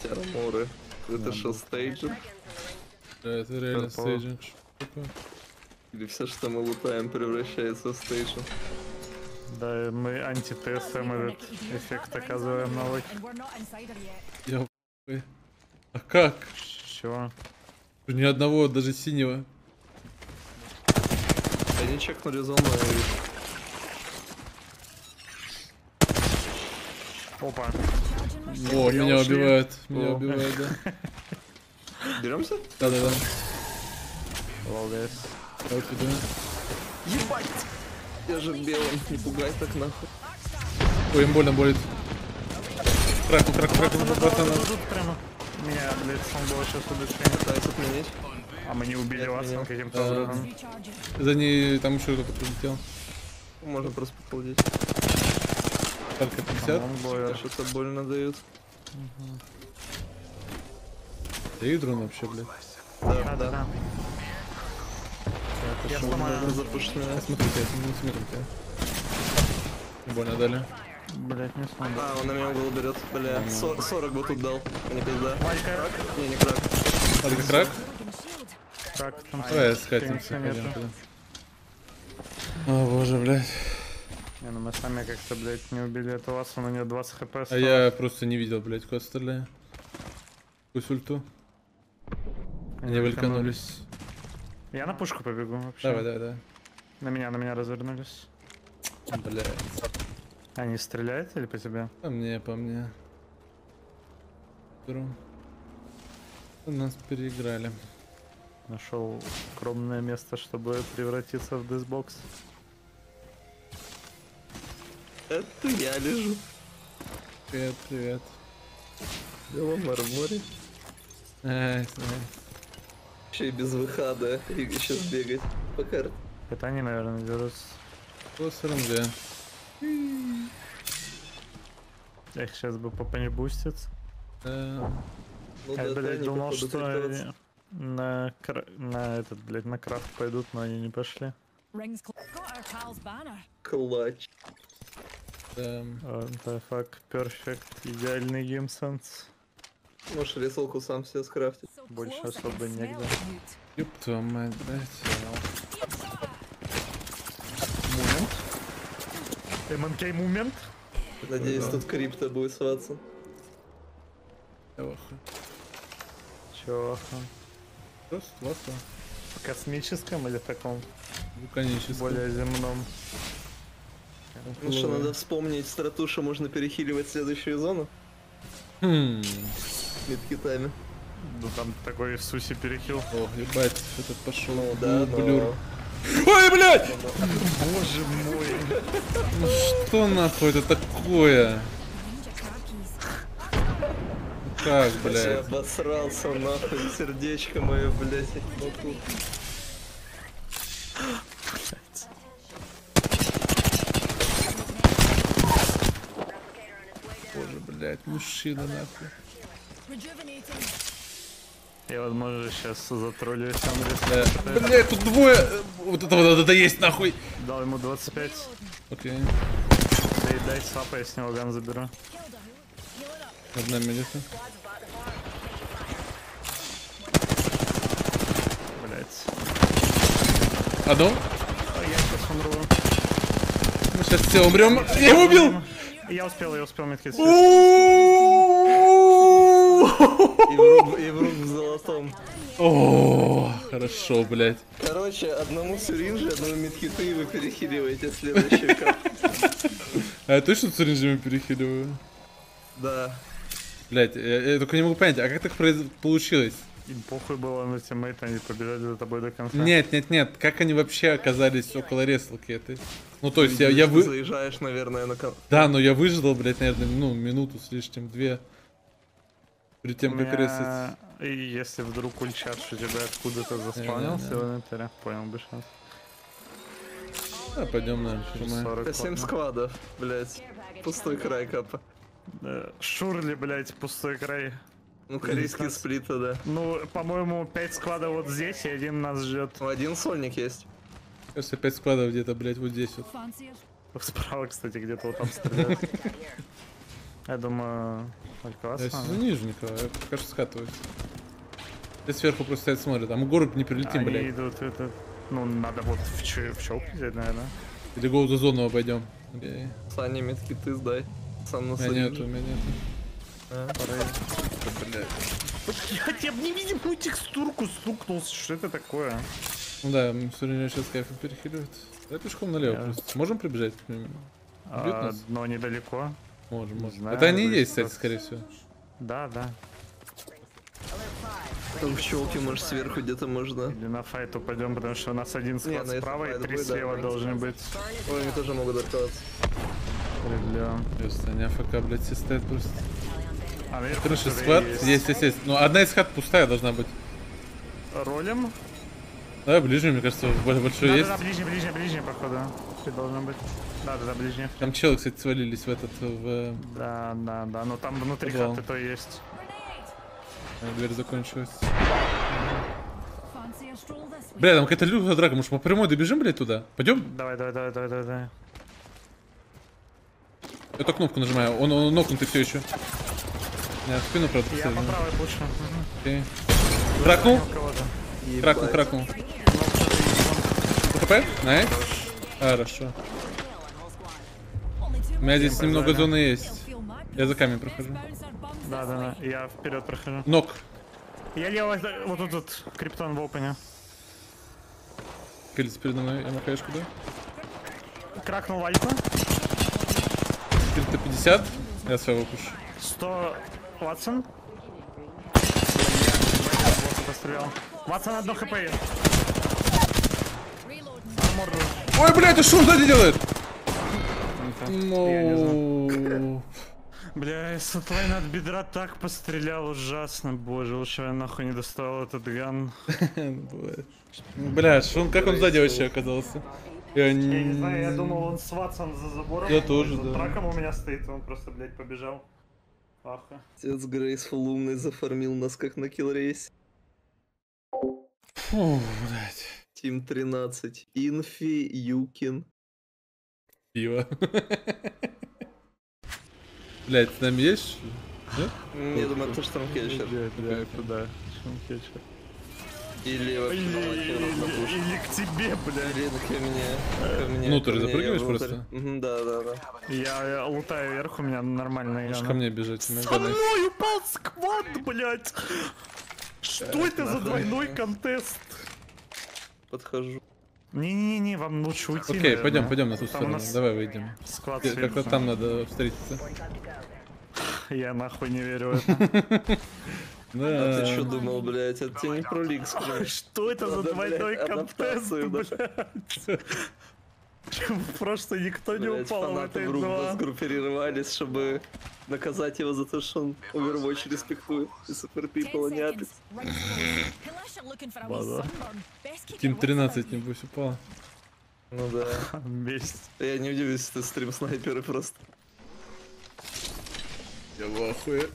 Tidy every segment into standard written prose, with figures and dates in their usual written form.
Арморы. Это что, стейджинг? Да, это реально стейджинг. Или все, что мы лутаем, превращается в стейджинг? Да, мы анти-ТСМ этот эффект оказываем новый. Я А как? Чего? Ни одного, даже синего. Они чекнули зону, я вижу. Опа. О, меня ушли. убивают. Меня О. убивают, да. Беремся? Да-да-да. Молодец. Вот туда. Ебать! Я же в белом, не пугай так нахуй. Ой, им больно болит. Крак, пацана. Тут прямо. Меня, блядь, сам было сейчас удушение. Пытаюсь отменить. А мы не убили Я вас отменил. каким-то образом. За ней там еще кто-то прилетел. Можно просто пополдеть. Только 50. Мне что-то больно дают. Да и дрон вообще, блядь. Да. Я сломаю. Запушенная. Смотрите, не смотрим тебя. Больно дали. Блядь, не смогу. А, он на меня угол берет. Бля, 40 бы тут дал. А не пизда. Валька. Не крак. А ты крак? Как там? Давай скатимся, Конечно, пойдем нету. туда. О боже, блядь. Не, ну мы сами как-то, блядь, не убили этого Васа, у него 20 хп А осталось. я просто не видел, блядь, куда стреляю. Пусть ульту. Они выльканулись. Я на пушку побегу вообще. Давай. На меня развернулись. Блядь. Они стреляют или по тебе? По мне. Беру. Нас переиграли. Нашел скромное место, чтобы превратиться в дисбокс. Это я лежу. Привет. В белом арморе. Еще и без выхода. И сейчас бегать по карте. Это они, наверное, дерутся. По СРМГ. Их сейчас бы попа не бустится. Ну Я, да, блядь, они думал, походу что прикрываются. они на этот, блядь, на крафт пойдут, но они не пошли. Клатч. Да. Да, фак, перфект, идеальный геймсенс. Можешь рисовку сам себе скрафтить. Больше особо негде. Ёб твою мать, блядь. МНК момент? Надеюсь, тут крипто будет сваться. Ох. Чё? Просто классно. В космическом или таком Вулканический. более земном? Ну что, надо вспомнить, стратуша можно перехиливать следующую зону мидхитами. Ну там такой в сусе перехил. О, ебать, этот пошел. Ну да, блюр. но... Ой, блядь! Боже мой! Ну что нахуй это такое? Как, Я блядь? обосрался нахуй, сердечко мое, блядь, вот тут. Боже, блядь, мужчина нахуй. Я, возможно, сейчас затроллю Андрей. Блядь, тут двое. Вот это вот это есть нахуй. Дал ему 25. Окей. Да и дай сапа, я с него ган заберу. Одна минута. Блять. Одну. А я сейчас умру. Мы сейчас все умрем. Я его убил! Я успел метки И в рук в золотом. О, хорошо, блядь. Короче, одному сюринже, одному мидхиту, и вы перехиливаете следующий кап. А я точно с режимом перехиливаю? Да. Блядь, я только не могу понять, а как так получилось? Им похуй было на тиммейт, они побежали за тобой до конца. Нет, как они вообще оказались около рестлки этой? Ну то есть Ты я вы... заезжаешь, наверное, на Да, но я выждал, блядь, наверное, ну, минуту с лишним, 2. Перед У тем, как ресать. меня... И если вдруг ульчат, что тебя откуда-то заспавнился в инвентаре, понял бы шанс. Да, пойдем, наверное, 40, 7 ладно. сквадов, блять. Пустой край капа. Шурли, блять, пустой край. Ну, корейские сплиты, да. Ну, по-моему, 5 складов вот здесь, и один нас ждет. Ну, один сольник есть. Кажется, 5 складов где-то, блядь, вот здесь вот. Справа, кстати, где-то вот там стреляют. Я думаю, только вас Я надо. сижу нижненького, я пока что скатываюсь. Все сверху просто стоят, смотрят, а мы в город не прилетим, Они блядь. идут, это... Ну, надо вот в челку взять, наверное. Или гоу за зону обойдем. Окей. Саня, метки ты сдай. Сам У меня насадишь. нету, у меня нету. Блять, я бы невидимую текстурку стукнулся, что это такое? Ну да, мы все время сейчас кайфом перехиливают. Давай пешком налево Я- просто. Можем прибежать к ним? Убьют нас? Но недалеко. Можем, можем. знаю, Это они и зависит есть, кстати, от- скорее всего. Да, да. Там в челке, может, сверху где-то можно. Или на файт упадем, потому что у нас один Не, склад на это справа и файт 3 будет, да, слева да. должны быть. Ой, они тоже могут арковаться. Бля. Просто они АФК, блядь, все стоят просто. А наверху Короче, что-то склад есть. Ну, одна из хат пустая должна быть. Ролем? Давай ближе, мне кажется, большой есть. Да, ближний, походу. Все должно быть. Да, ближний. Там челы, кстати, свалились в этот, в... Да, но там внутри Подвал. хаты то есть. Дверь закончилась. Бля, там какая-то лютая драка, может мы по прямой добежим, блядь, туда? Пойдем? Давай. Я эту кнопку нажимаю, он нокнутый все еще. Нет, в спину, правда, Я посадил. по правой пушу. Окей. Кракнул? Кого-то. Кракнул. ХП? Найс. Хорошо. У меня здесь немного зоны есть. Я за камень прохожу. Да. Я вперед прохожу. Нок. Я лево, вот тут, криптон в опене. Килец передо мной, я макаешку, да? Кракнул вальку. Киль 50. Я своего пушу. 100 Ватсон. Вот пострелял. Ватсон одно хп. Армор. Ой, блядь, ты что сзади делает? Я не знаю. Ну. Бля, Сатлайн от бедра так пострелял ужасно, боже, лучше я нахуй не доставал этот ган. Бля, как он сзади вообще оказался? Я Я не знаю, я думал, он с Ватсон за забором. Я тоже, за да. траком у меня стоит, он просто, блядь, побежал. Аха. Отец Грейсфул умный зафармил нас как на киллрейсе. Фу, блядь. Тим 13. Инфи, Юкин. Пиво. Блядь, с нами есть? Нет? Я думаю, это штурмкетчер. Да, шумкетчер. Или вообще Или к тебе, бля. Или ко мне. Внутрь ко мне, запрыгиваешь я внутрь. просто? Мгм, Да. Я лутаю вверх, у меня нормальный Можешь ган. ко мне бежать. у меня Со ганы. мной упал сквад, блядь! Что это за двойной контест? Подхожу. Не, вам лучше уйти. Окей, наверное. пойдем на ту Там у сторону. нас Давай выйдем. Склад Как-то сверху. там надо встретиться. Я нахуй не верю в это. А ты что Да. думал, блядь? Это тебе не про лиг скажу. Что это за Надо, двойной блядь, контест, адаптацию, да. блядь? Просто никто не Блядь, упал в фанаты этой в группу два. сгруппировались, чтобы наказать его за то, что он Overwatch респектует. И Super People не апит. Тим 13, небось, упал. Ну да. Месть. Я не удивлюсь, если ты стрим снайперы просто. Я в ахуе.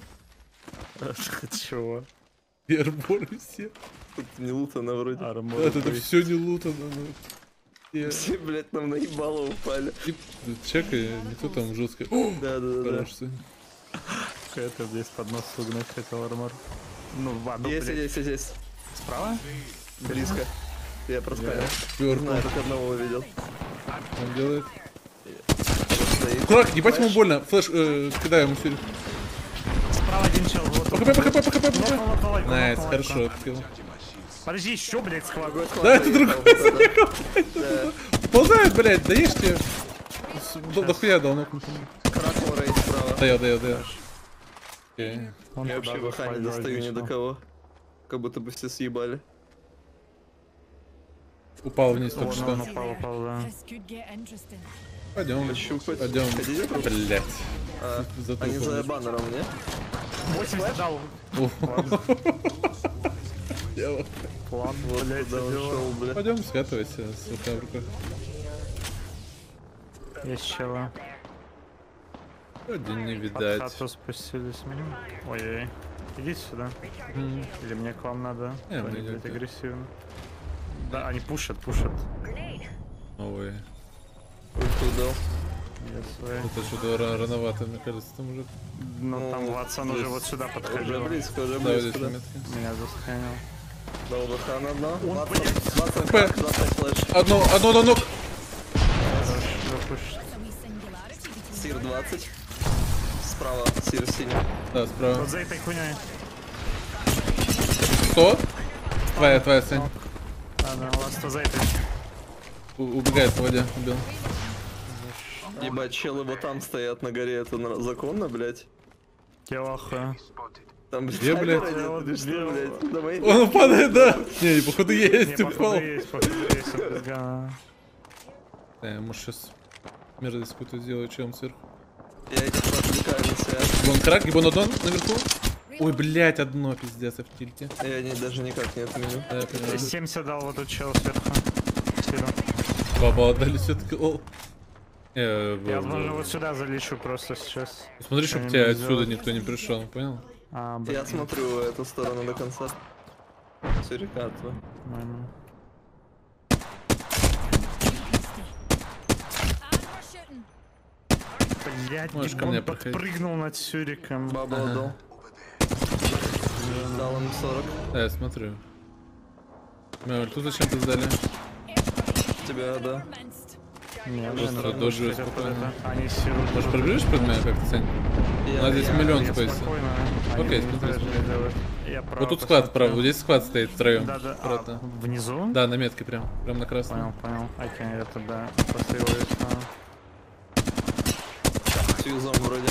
Чего? Пербор все. Тут не лутано вроде. Армор. Да, это все не лутано. Ну. Я- Все, блядь, нам наебало упали. И- Чекай, никто там жестко. О, Да. хорош, сын. Это здесь под нос угнать хотел армор. Ну, ладно, Есть, блядь. есть. Справа? Близко. Я просканил. Пербор Знаю, только одного увидел. он делает. Стоит. Курак, ебать ему больно. Флэш, кидаю ему сюда. Справа один чел. Вот По он. ХП. Найс, Нокнул, хорошо нокнул. открыл. Подожди, еще, блядь, схват. Да, это другой Да. ползает, блядь, да ешь тебе. Дохуя дал нокнутому. Кракнул рейд справа. Дает. Окей. Он Я туда вообще в АХ не зафайдил, достаю ни до отлично. кого. Как будто бы все съебали. Упал вниз только Он что. упал, да. Пойдем. Пощупать. Пойдем. Хотите пробовать? Блять. А, За Они за трупом. баннером, не? 80 дал. План, Вот блядь, туда дела. ушел, бля. Пойдем скатывайся с рукой в руках. Есть чела. Один не Под видать. хату спустились. Ой-ой. Идите сюда. М. Или мне к вам надо? Не, Они мне будут идёт. агрессивно. Да, они пушат. Ой. Ульту дал. Это что-то рановато, мне кажется, там уже. Ну там Ватсон уже вот сюда Уже подходил. близко, уже Да, здесь близко, да. метки. Меня засканил. Дал ВХ на дно. Он, 20 П. крак, 20 флеш. Одно. Запущу. Сир 20. Справа, сир синий. Да, справа. Вот за этой хуйней. 100. Твоя, Сань. Да, ласта за этой. Убегает по воде, убил. Ебать, челы вот там стоят на горе, это законно, блядь? Телаха. Там, Где, блядь? Ты что, блядь? Давай. Он падает, да. Не, походу есть, Не, ты походу попал. есть, это пизга. Да, может сейчас мерзость какую-то сделаю, чем сверху. Я этих отвлекаю на себя. Гибон крак, гибон одон наверху. Ой, блять, одно пиздец в тильте. Я даже никак не отменю. Да, я понимаю. 70 дал вот тут чел сверху. Сильно. Баба отдали все-таки, лол. Я, возможно, вот сюда залечу просто сейчас. Смотри, чтоб Что-нибудь тебя отсюда сделать. никто не пришел, понял? А, Я блин. смотрю эту сторону до конца. Сурикат. Нормально. Блять, Можешь ко мне он проходить. подпрыгнул над Сюриком. Баба Ага. отдал. Дал им 40. Да, я смотрю. Мэль, тут зачем ты сдали? Тебя, да. Не, Просто наверное, дождь хотят спокойно. под это. Они сирут. Может, пробежишь под меня как-то, Сань? У нас здесь миллион Я спейса. спокойно. Окей, Они смотри, даже смотри. не делают. Я право Вот тут склад посмотрю. справа, вот здесь склад стоит втроем. Да. Аккуратно. Внизу? Да, на метке прям на красном. Понял. Окей, это да. Просто его весна. С юзом вроде.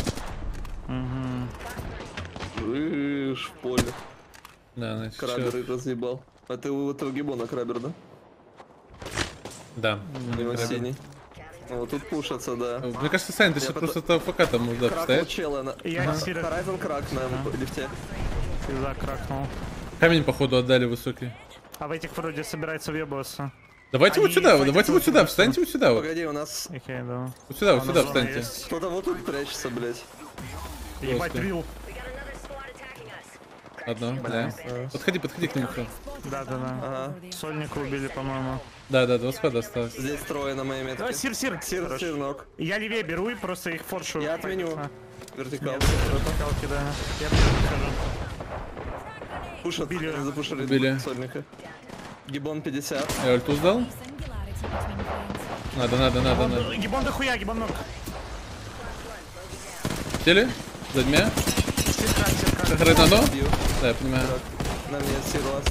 В поле. Да, значит, Крабер всё. их разъебал. А ты у этого гибона крабер, да? Да. У него синий. Ну, вот тут пушатся, да. Мне кажется, Сань, ты сейчас потом- просто АФК там можно Кракнул поставить. чела на... Я сирот. Horizon крак на лифте. Пизда кракнул. Камень, походу, отдали высокий. А в этих вроде собирается въебываться. Давайте вот Они сюда, файтятся давайте вот сюда, просто. встаньте вот сюда вот. Погоди, у нас Окей, да. Вот сюда, вот А, сюда на зоне встаньте. есть. кто-то вот тут прячется, блядь. Ебать, рил. Одно, да. Подходи к нему. Хром. Да. Ага. Сольника убили, по-моему. Да, два склада осталось. Здесь трое на моей метке. Сир. Сир, сир ног. Я левее беру и просто их форшу. Я отменю. А, Вертикал. нет, вертикалки, да. Я прихожу. Пушат, Убили. запушили Убили. сольника. Гибон 50. Я ульту сдал? Надо. Гибон дохуя, гибон ног. Сели? За меня? Сирка. Хрен оно? Бью. Да, я понимаю. На мне сир лаз.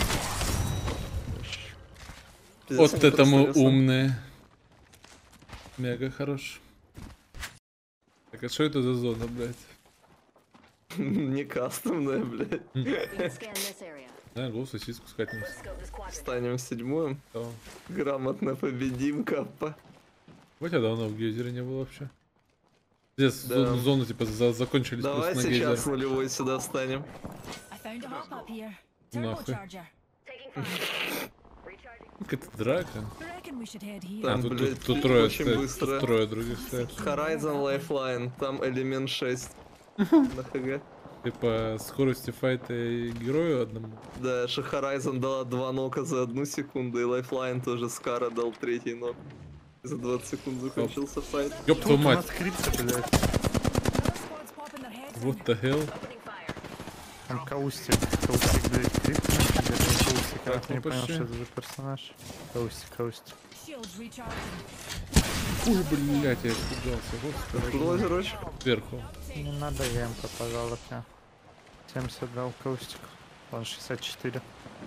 Пиздец, Вот они этому просто умные. Мега хорош. Так, а что это за зона, блядь? Не кастомная, блядь. Scan this area. Да, гол сосиску скатимся. Scope this quadrant. Станем седьмым. Да. Грамотно победим, Каппа. Вот я давно в гейзере не был вообще. Здесь Да. зоны типа закончились Давай просто на сейчас гейзере. нулевой сюда встанем. I found a hop up here. Нахуй. Turbocharger. Taking fire. Recharging. Какая-то драка. Reckon we should head here. Там, А, тут, блядь, тут трое очень стоят, быстро. тут трое других стоят. Horizon Lifeline, там элемент 6. На ХГ. Типа скорости файта и герою одному. Да, что Horizon дала 2 нока за 1 секунду, и Lifeline тоже Скара дал 3-й нок. За 20 секунд закончился файт. Ёб твою У мать. нас крипто, блядь. Another squad's popping their heads Вот in. the hell. Opening fire. Там Каустик, блядь, крипто. Где-то Каустик, я Так, не ну понял, почти. что это за персонаж. Каустик. Shields recharging. Ой, блядь, я испугался. Господи. Лозерочек. Сверху. Не надо ямка, пожалуйста. 70 дал Каустик. Он 64.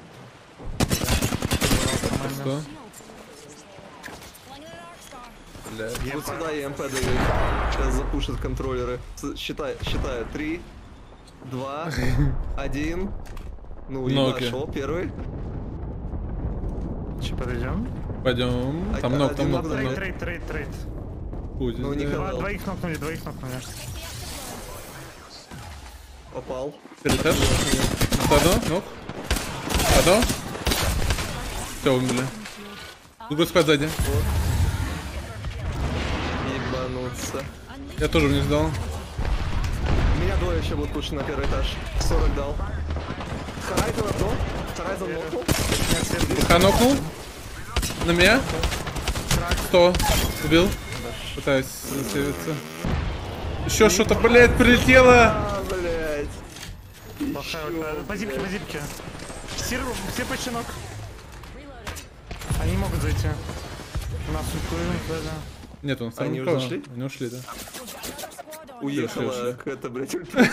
Что? Sling an arc star. Блядь. Вот сюда ЕМП дают. Сейчас запушат контроллеры. Считаю. 3, 2, 1. Ну, Ноги. ебашь, о, первый. Че, подойдем? Пойдем. А- Там ног, один там ног, ног там дает. ног. Трейд. Пусть Ну, здесь, да. никого. Двоих нокнули. Попал. Перетаж. Одно, ног. Одно. Все, умерли. Другой склад сзади. Ебануться. Я тоже вниз дал. Меня двое еще будут пушить на первый этаж. 40 дал. Horizon одно. Horizon нокнул. ПХ нокнул. На меня. 100. Убил. Пытаюсь засейвиться. Еще что-то, блядь, прилетело! А, блядь. Плохая ульта. По зипке, по зипке. Сир, все по щенок. Они могут зайти. Нас ультуем, да. Нет, он второй Они никого. уже ушли? Они ушли, да. We've got another squad on. Уехала какая-то, блядь, ульта.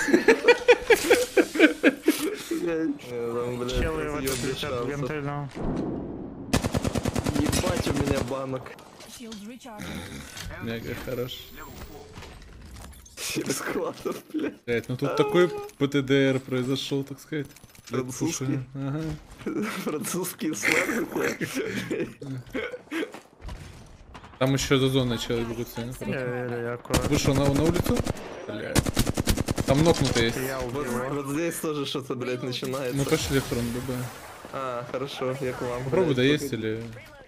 Челы в этот летят гантельно. Ебать у меня банок. Shields recharging. Мега хорош. 7 складов, блядь. Блядь, ну тут такой ПТДР произошел, так сказать. Блядь, Французский? слушай, ага. Французский сленг, блядь. Там еще за зоной человек бегутся. Я аккуратно. Вышел на улицу? Блядь. Там нокнутый есть. Я Вот, убил его. вот здесь тоже что-то, блядь, начинается. Мы пошли в фронт, ББ. А, хорошо, я к вам. Попробуй, блядь, да есть только- или...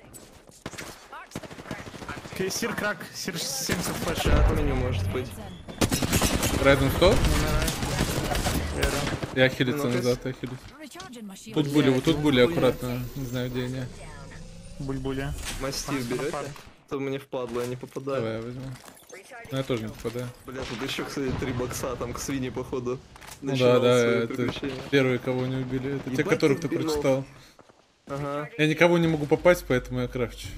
Сир крак, сир 70 флеш. Сейчас отменю, может быть. Райден 100? Верю. Я хилиться Ну-ка. назад, я хилюсь. Recharging my shield. Тут были, вот тут были аккуратно. Не знаю, где они. Буль-буля. Мастив берете? То мне впадло, я не попадаю. Давай я возьму. Ну, я тоже не попадаю. Бля, тут еще, кстати, 3 бокса, там к свиньи, походу. Ну да, начинал да, свои это приключения. первые, кого не убили. Это те, Ебать которых ты ты бинов. прочитал. Ага. Я никого не могу попасть, поэтому я крафчу.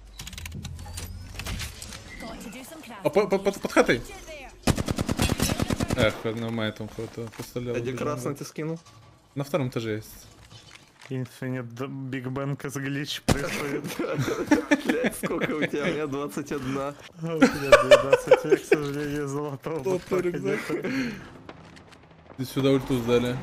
Got to do some А crafting. под хатой? Get there. Эх, на мае там кого-то поставлял. А где убежал. красный ты скинул? На втором этаже есть. Infinite Big Bang as glitch происходит. Блять, сколько у тебя? У меня 21. У меня 12, я, к сожалению, золотого Плотный бакпака рюкзак. нету. Здесь сюда ульту сдали.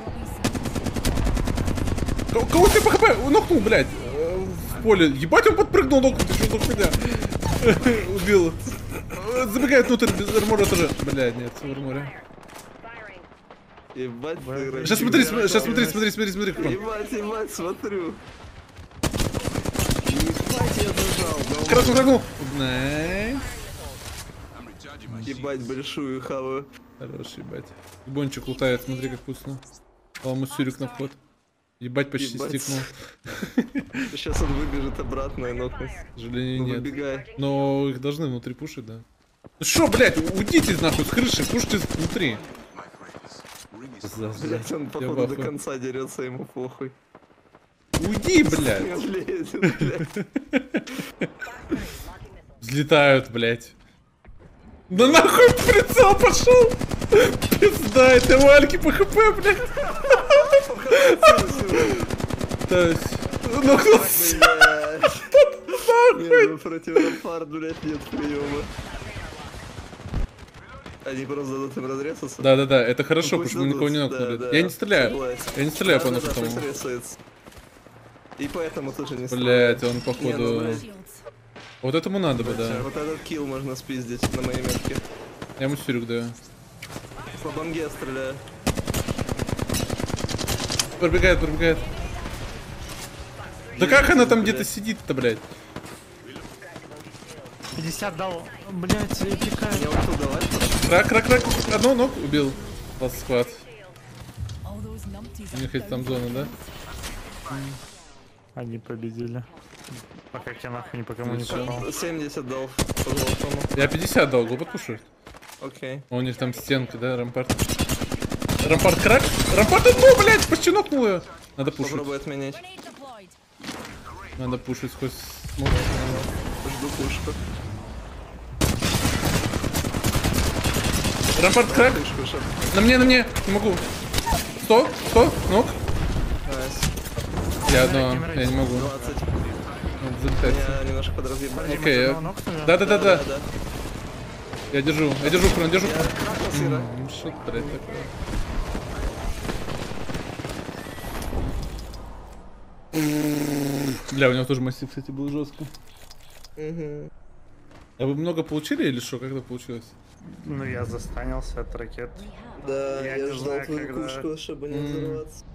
Кого ты по хп? Нокнул, блядь. В поле. Ебать, он подпрыгнул, нокнул. Ты что за хуйня? Убил. Забегает внутрь без армора тоже. Блядь, нет, в арморе. Ебать, ты Сейчас смотри, смотри, Купон. Ебать, смотрю. Ебать, я зажал, да. Красный прыгнул. Найс. Ебать, большую хаваю. Хорош, ебать. Бончик лутает, смотри, как вкусно. Ламусюрик на вход. Ебать, почти Ебать. стикнул. Сейчас он выбежит обратно и нокнет. К сожалению, Ну, нет. выбегай. Но их должны внутри пушить, да. Ну шо, блядь, уйдите нахуй с крыши, пушите внутри. Блять, он Я походу до бахаю. конца дерется, ему похуй. Уйди, блядь. Не влезет, блядь. Взлетают, блядь. Да нахуй прицел пошел! Пизда, это вальки по хп, блядь. То есть... Нокнулся. Блять. Нет, ну против Рампард, блять, нет приема. Они просто дадут им разрезаться? Да-да-да, это хорошо, Ну, потому пусть что мы никого не дадут, нокнули. да, Я да, не стреляю. согласен. Я не стреляю по Да-да-да, тому. пусть рисуется. И поэтому тоже не Блять, он Не, ну, походу... блядь. Shields. Вот этому надо бы, да. Вот этот килл можно спиздить на моей метке. Я ему сюрик даю. По бомге стреляю. Пробегает, пробегает. Да как она там где-то сидит-то, блядь? 50 дал. Блять, я пикаю. Мне вот туда давать? Крак. Одно ног убил. Ласт склад. All those numpties У are них есть там down. зона, да? Они победили. Пока я нахуй ни по кому не Всё. попал. 70 дал по золотому. Я 50 дал, глупо пушит. Окей. У них там стенки, да, рампарт. Рампарт крак? Рампарт одну, блядь, почти нокнул ее. Надо пушить. Попробуй отменить. Grenade deployed. Надо пушить сквозь смог. Жду пушку. Рампарт крак. Пушку, чтоб... На мне, не могу. 100, нок. Найс. Я одно, я не могу. 20. Надо залетать. Меня немножко подразъебали. Окей, я... Да. Да. Я держу фронт, держу Я фронт. кракнул Сира. Что, блядь, такое? Бля, у него тоже массив, кстати, был жестко. Мгм. А вы много получили или что? Как это получилось? Ну я застанился от ракет. Да, Я я не ждал знаю, твою когда- кушку, чтобы не взорваться.